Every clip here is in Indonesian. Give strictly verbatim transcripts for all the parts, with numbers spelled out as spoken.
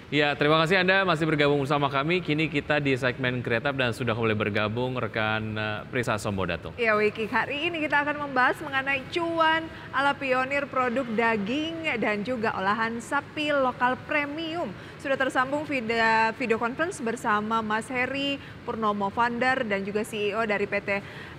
Ya, terima kasih Anda masih bergabung bersama kami. Kini kita di segmen kreatif dan sudah mulai bergabung rekan uh, Prisa Sombodato. Ya Wiki, hari ini kita akan membahas mengenai cuan ala pionir produk daging dan juga olahan sapi lokal premium. Sudah tersambung video, video conference bersama Mas Heri Purnomo, founder dan juga C E O dari P T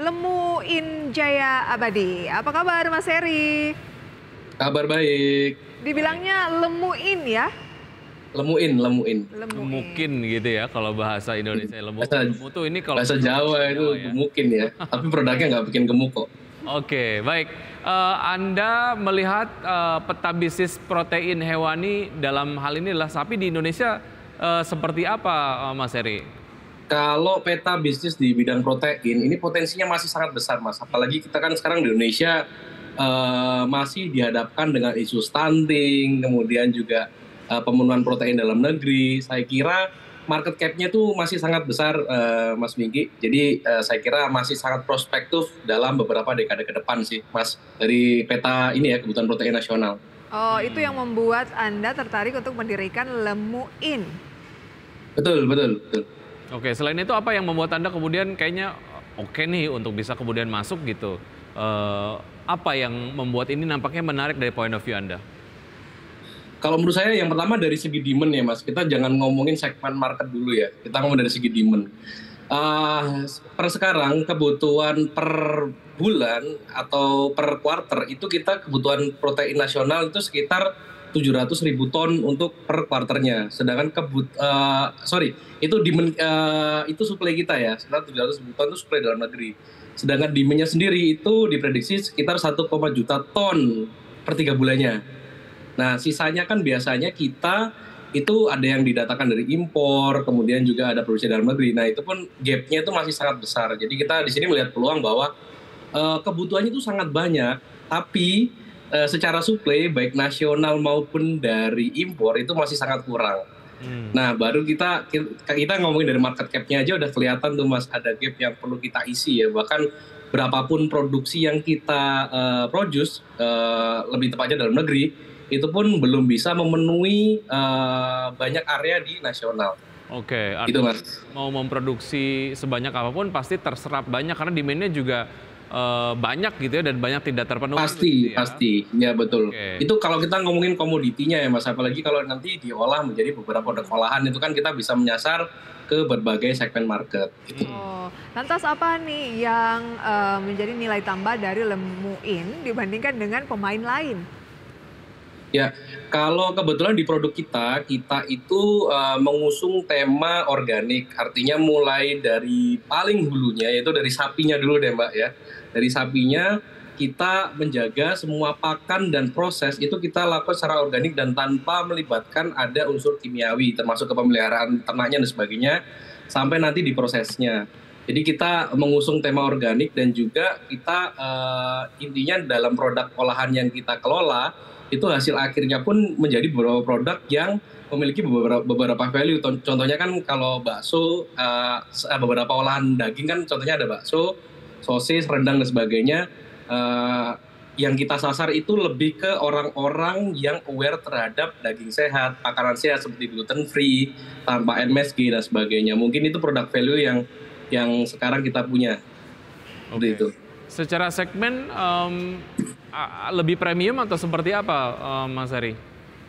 Lemuin Jaya Abadi. Apa kabar Mas Heri? Kabar baik. Dibilangnya Lemuin ya? Lemuin, lemuin. Mungkin gitu ya kalau bahasa Indonesia lemu. Bahasa, Lemu tuh ini kalau bahasa Jawa itu ya. gemukin ya. Tapi produknya nggak bikin gemuk kok. Oke, baik. Uh, Anda melihat uh, peta bisnis protein hewani dalam hal ini adalah sapi di Indonesia uh, seperti apa, uh, Mas Heri? Kalau peta bisnis di bidang protein ini potensinya masih sangat besar, Mas. Apalagi kita kan sekarang di Indonesia uh, masih dihadapkan dengan isu stunting, kemudian juga uh, pemenuhan protein dalam negeri. Saya kira market cap-nya tuh masih sangat besar, uh, Mas Minggi. Jadi uh, saya kira masih sangat prospektif dalam beberapa dekade ke depan sih, Mas. Dari peta ini ya, kebutuhan protein nasional. Oh, itu yang membuat Anda tertarik untuk mendirikan Lemuin. Betul, betul, betul. Oke, selain itu apa yang membuat Anda kemudian kayaknya oke nih untuk bisa kemudian masuk gitu? Uh, apa yang membuat ini nampaknya menarik dari point of view Anda? Kalau menurut saya yang pertama dari segi demand ya Mas, kita jangan ngomongin segmen market dulu ya, kita ngomong dari segi demand. Uh, per sekarang kebutuhan per bulan atau per quarter itu kita kebutuhan protein nasional itu sekitar tujuh ratus ribu ton untuk per quarternya. Sedangkan kebut, uh, sorry, itu demand, uh, itu supply kita ya, sekitar tujuh ratus ribu ton itu supply dalam negeri. Sedangkan demand-nya sendiri itu diprediksi sekitar satu koma juta ton per tiga bulannya. Nah, sisanya kan biasanya kita itu ada yang didatakan dari impor, kemudian juga ada produksi dalam negeri. Nah, itu pun gap-nya itu masih sangat besar. Jadi kita di sini melihat peluang bahwa uh, kebutuhannya itu sangat banyak, tapi uh, secara supply baik nasional maupun dari impor itu masih sangat kurang. Hmm. Nah, baru kita kita ngomongin dari market cap-nya aja udah kelihatan tuh Mas, ada gap yang perlu kita isi ya. Bahkan berapapun produksi yang kita uh, produce, uh, lebih tepatnya dalam negeri, itu pun belum bisa memenuhi uh, banyak area di nasional. Oke, itu Mas. Mau memproduksi sebanyak apapun pasti terserap banyak karena demand-nya juga uh, banyak gitu ya dan banyak tidak terpenuhi. Pasti, gitu ya. pasti, ya betul. Oke. Itu kalau kita ngomongin komoditinya ya Mas, apalagi kalau nanti diolah menjadi beberapa produk olahan itu kan kita bisa menyasar ke berbagai segmen market. Gitu. Oh, lantas apa nih yang uh, menjadi nilai tambah dari Lemuin dibandingkan dengan pemain lain? Ya, kalau kebetulan di produk kita, kita itu uh, mengusung tema organik. Artinya mulai dari paling hulunya, yaitu dari sapinya dulu deh Mbak ya. Dari sapinya kita menjaga semua pakan dan proses itu kita lakukan secara organik dan tanpa melibatkan ada unsur kimiawi, termasuk kepemeliharaan ternaknya dan sebagainya, sampai nanti di prosesnya. Jadi kita mengusung tema organik dan juga kita uh, intinya dalam produk olahan yang kita kelola, itu hasil akhirnya pun menjadi beberapa produk yang memiliki beberapa, beberapa value. Contohnya kan kalau bakso, uh, beberapa olahan daging kan contohnya ada bakso, sosis, rendang dan sebagainya. Uh, yang kita sasar itu lebih ke orang-orang yang aware terhadap daging sehat, makanan sehat seperti gluten free, tanpa M S G dan sebagainya. Mungkin itu produk value yang yang sekarang kita punya. Seperti itu. Secara segmen um, lebih premium atau seperti apa, um, Mas Heri?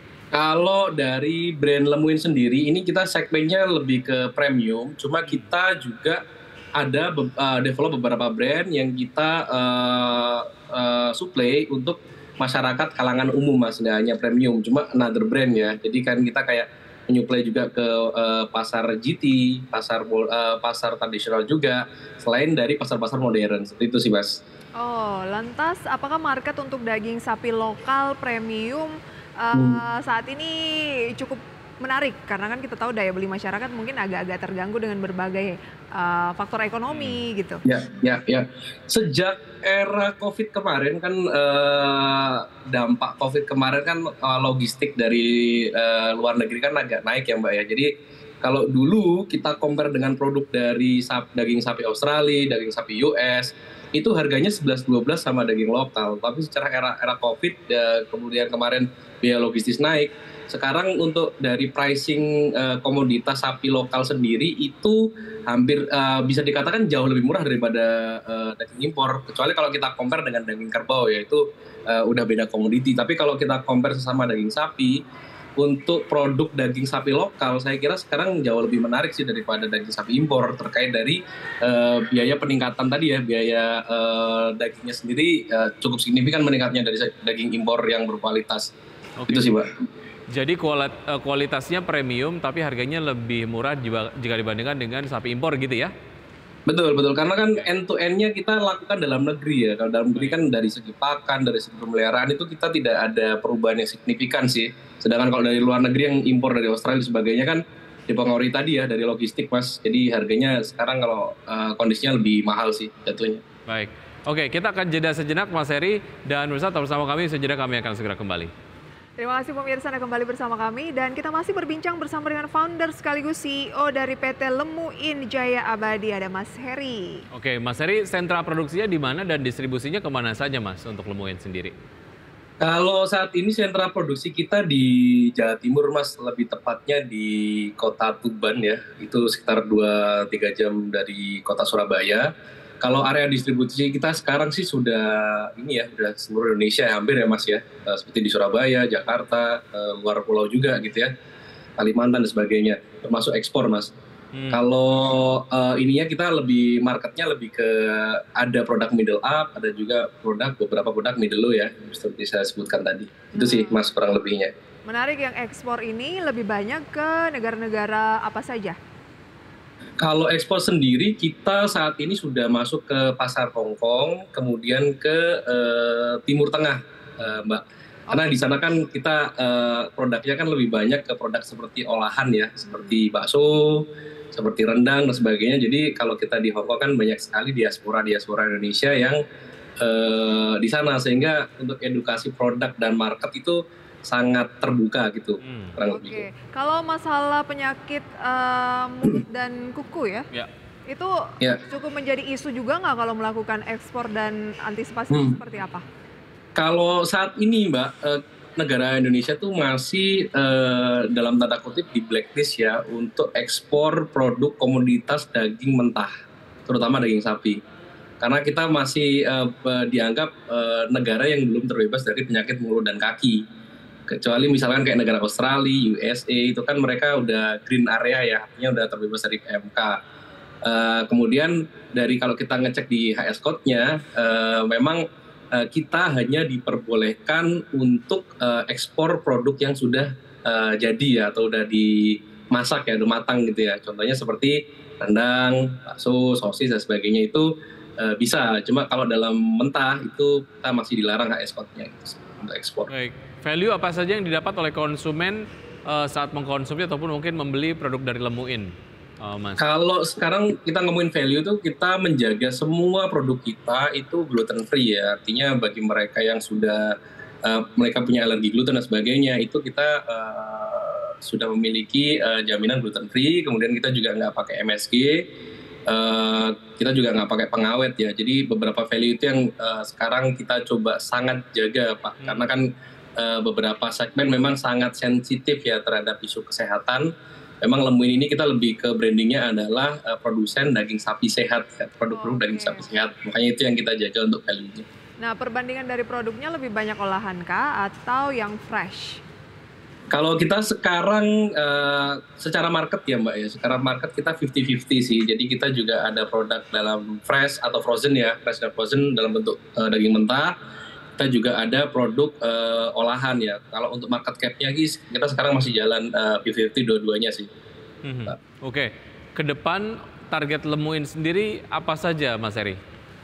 Kalau dari brand Lemuin sendiri, ini kita segmennya lebih ke premium. Cuma kita juga ada uh, develop beberapa brand yang kita uh, uh, supply untuk masyarakat kalangan umum, Mas. Nggak hanya premium, cuma another brand ya. Jadi kan kita kayak menyuplai juga ke uh, pasar G T, pasar uh, pasar tradisional juga, selain dari pasar-pasar modern. Seperti itu sih, Mas. Oh, lantas apakah market untuk daging sapi lokal premium uh, hmm. saat ini cukup menarik? Karena kan kita tahu daya beli masyarakat mungkin agak-agak terganggu dengan berbagai uh, faktor ekonomi hmm. gitu. Ya, ya, ya. Sejak era COVID kemarin kan uh, dampak COVID kemarin kan uh, logistik dari uh, luar negeri kan agak naik ya Mbak ya. Jadi kalau dulu kita compare dengan produk dari sap, daging sapi Australia, daging sapi U S, itu harganya sebelas dua belas sama daging lokal. Tapi secara era era COVID, ya, kemudian kemarin biaya logistis naik, sekarang untuk dari pricing uh, komoditas sapi lokal sendiri itu hampir uh, bisa dikatakan jauh lebih murah daripada uh, daging impor. Kecuali kalau kita compare dengan daging kerbau, yaitu uh, udah beda komoditi. Tapi kalau kita compare sesama daging sapi, untuk produk daging sapi lokal, saya kira sekarang jauh lebih menarik sih daripada daging sapi impor, terkait dari uh, biaya peningkatan tadi ya, biaya uh, dagingnya sendiri uh, cukup signifikan meningkatnya dari daging impor yang berkualitas. Oke. Itu sih, Mbak. Jadi kualitasnya premium tapi harganya lebih murah jika dibandingkan dengan sapi impor gitu ya? Betul, betul. Karena kan end to end-nya kita lakukan dalam negeri ya. Kalau dalam negeri kan dari segi pakan, dari segi pemeliharaan itu kita tidak ada perubahan yang signifikan sih. Sedangkan kalau dari luar negeri yang impor dari Australia dan sebagainya kan dipengaruhi tadi ya dari logistik, Mas. Jadi harganya sekarang kalau uh, kondisinya lebih mahal sih jatuhnya. Baik. Oke, kita akan jeda sejenak Mas Heri dan pemirsa tetap bersama kami, sejenak kami akan segera kembali. Terima kasih pemirsa Anda kembali bersama kami dan kita masih berbincang bersama dengan founder sekaligus C E O dari P T Lemuin Jaya Abadi, ada Mas Heri. Oke, Mas Heri, sentra produksinya di mana dan distribusinya kemana saja Mas untuk Lemuin sendiri? Kalau saat ini sentra produksi kita di Jawa Timur, Mas, lebih tepatnya di kota Tuban ya, itu sekitar dua sampai tiga jam dari kota Surabaya. Kalau area distribusi kita sekarang sih sudah ini ya, sudah seluruh Indonesia ya, hampir ya Mas ya, seperti di Surabaya, Jakarta, luar pulau juga gitu ya, Kalimantan dan sebagainya, termasuk ekspor Mas. Hmm. Kalau uh, ininya kita lebih marketnya lebih ke ada produk middle up, ada juga produk beberapa produk middle low ya, seperti saya sebutkan tadi. Itu sih Mas kurang lebihnya. Menarik, yang ekspor ini lebih banyak ke negara-negara apa saja? Kalau ekspor sendiri kita saat ini sudah masuk ke pasar Hong Kong, kemudian ke uh, Timur Tengah, uh, Mbak. Karena di sana kan kita uh, produknya kan lebih banyak ke produk seperti olahan ya, seperti bakso, seperti rendang dan sebagainya. Jadi kalau kita di Hong Kong kan banyak sekali diaspora diaspora Indonesia yang uh, di sana, sehingga untuk edukasi produk dan market itu sangat terbuka gitu. Hmm. Oke, okay. Kalau masalah penyakit uh, mulut dan kuku ya, ya. itu ya. cukup menjadi isu juga nggak kalau melakukan ekspor, dan antisipasi hmm. seperti apa? Kalau saat ini Mbak, uh, negara Indonesia tuh masih uh, dalam tanda kutip di blacklist ya untuk ekspor produk komoditas daging mentah, terutama daging sapi. Karena kita masih uh, dianggap uh, negara yang belum terbebas dari penyakit mulut dan kaki. Kecuali misalkan kayak negara Australia, U S A, itu kan mereka udah green area ya, artinya udah terbebas dari P M K. Uh, kemudian dari kalau kita ngecek di H S Code-nya, uh, memang uh, kita hanya diperbolehkan untuk uh, ekspor produk yang sudah uh, jadi ya, atau udah dimasak ya, udah matang gitu ya. Contohnya seperti rendang, bakso, sosis dan sebagainya itu uh, bisa. Cuma kalau dalam mentah itu kita masih dilarang H S Code-nya gitu, untuk ekspor. Baik. Value apa saja yang didapat oleh konsumen uh, saat mengkonsumsi ataupun mungkin membeli produk dari Lemuin, uh, Mas? Kalau sekarang kita ngomongin value itu kita menjaga semua produk kita itu gluten free ya. Artinya bagi mereka yang sudah uh, mereka punya alergi gluten dan sebagainya, itu kita uh, sudah memiliki uh, jaminan gluten free. Kemudian kita juga nggak pakai M S G, uh, kita juga nggak pakai pengawet ya. Jadi beberapa value itu yang uh, sekarang kita coba sangat jaga Pak, hmm. karena kan beberapa segmen memang sangat sensitif ya terhadap isu kesehatan. Memang Lemuin ini kita lebih ke brandingnya adalah uh, produsen daging sapi sehat ya, produk-produk oh, daging okay. sapi sehat. Makanya itu yang kita jaga untuk value-nya. Nah, perbandingan dari produknya lebih banyak olahan kah atau yang fresh? Kalau kita sekarang uh, secara market ya Mbak ya, secara market kita lima puluh lima puluh sih. Jadi kita juga ada produk dalam fresh atau frozen ya, fresh dan frozen dalam bentuk uh, daging mentah. Kita juga ada produk uh, olahan ya. Kalau untuk market cap-nya guys, kita sekarang masih jalan uh, lima puluh lima puluh dua-duanya sih. Mm-hmm. Oke, okay. Ke depan target Lemuin sendiri apa saja Mas Heri?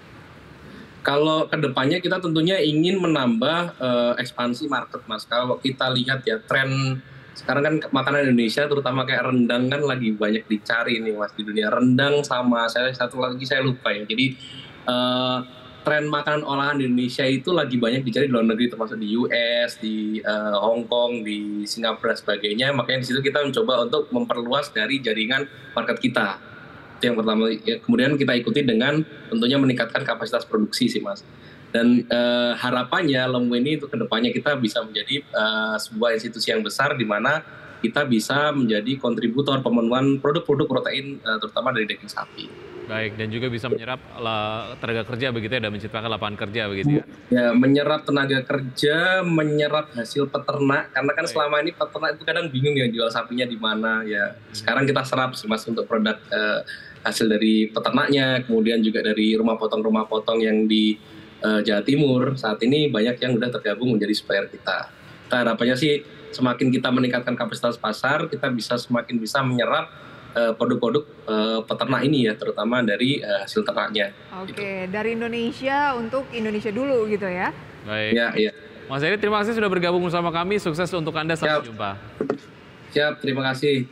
Kalau ke depannya kita tentunya ingin menambah uh, ekspansi market Mas. Kalau kita lihat ya tren sekarang kan makanan Indonesia terutama kayak rendang kan lagi banyak dicari nih Mas di dunia. Rendang sama saya satu lagi saya lupa ya. Jadi uh, tren makanan olahan di Indonesia itu lagi banyak dicari di luar negeri, termasuk di U S, di uh, Hong Kong, di Singapura dan sebagainya. Makanya di situ kita mencoba untuk memperluas dari jaringan market kita. Itu yang pertama. Ya, kemudian kita ikuti dengan tentunya meningkatkan kapasitas produksi sih Mas. Dan uh, harapannya Lemu ini itu kedepannya kita bisa menjadi uh, sebuah institusi yang besar di mana kita bisa menjadi kontributor pemenuhan produk-produk protein uh, terutama dari daging sapi. Baik, dan juga bisa menyerap tenaga kerja begitu ya, dan menciptakan lapangan kerja begitu ya? Ya, menyerap tenaga kerja, menyerap hasil peternak, karena kan Baik. selama ini peternak itu kadang bingung ya jual sapinya di mana ya. Sekarang kita serap sih Mas untuk produk uh, hasil dari peternaknya, kemudian juga dari rumah potong-rumah potong yang di uh, Jawa Timur. Saat ini banyak yang udah tergabung menjadi supplier kita. Kita harapannya sih semakin kita meningkatkan kapasitas pasar, kita bisa semakin bisa menyerap produk-produk uh, peternak ini ya, terutama dari uh, hasil ternaknya. Oke, gitu. Dari Indonesia untuk Indonesia dulu gitu ya. Baik. Ya, ya. Mas Eri, terima kasih sudah bergabung bersama kami. Sukses untuk Anda, sampai Siap. jumpa. Siap, terima kasih.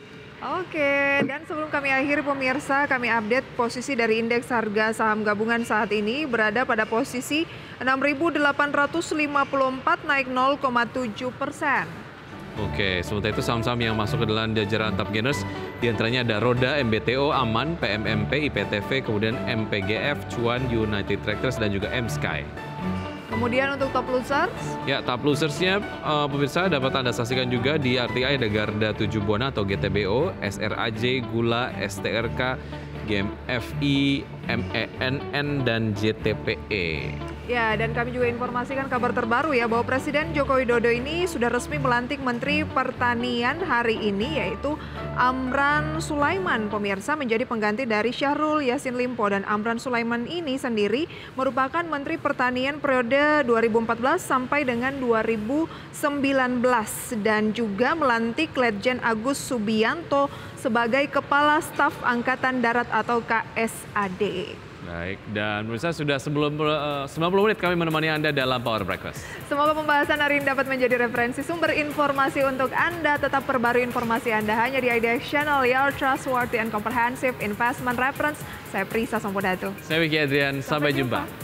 Oke, dan sebelum kami akhiri pemirsa, kami update posisi dari indeks harga saham gabungan saat ini berada pada posisi enam ribu delapan ratus lima puluh empat naik nol koma tujuh persen. Oke, sementara itu saham-saham yang masuk ke dalam jajaran top gainers diantaranya ada Roda, M B T O, Aman, P M M P, I P T V, kemudian M P G F, Cuan, United Tractors, dan juga M Sky. Kemudian untuk top losers? Ya, top losersnya uh, pemirsa dapat Anda saksikan juga di R T I ada Garda tujuh Buana atau G T B O, S R A J, Gula, S T R K, G M F I, M E N N, dan J T P E. Ya, dan kami juga informasikan kabar terbaru ya bahwa Presiden Joko Widodo ini sudah resmi melantik Menteri Pertanian hari ini, yaitu Amran Sulaiman, pemirsa, menjadi pengganti dari Syahrul Yassin Limpo. Dan Amran Sulaiman ini sendiri merupakan Menteri Pertanian periode dua ribu empat belas sampai dengan dua ribu sembilan belas dan juga melantik Letjen Agus Subianto sebagai Kepala Staf Angkatan Darat atau K S A D. Baik, dan pemirsa sudah sebelum uh, sembilan puluh menit kami menemani Anda dalam Power Breakfast. Semoga pembahasan hari ini dapat menjadi referensi sumber informasi untuk Anda. Tetap perbarui informasi Anda hanya di I D X Channel, your trustworthy and comprehensive investment reference. Saya Prisa Sampodatu. Saya Wiki Adrian, sampai, sampai jumpa. jumpa.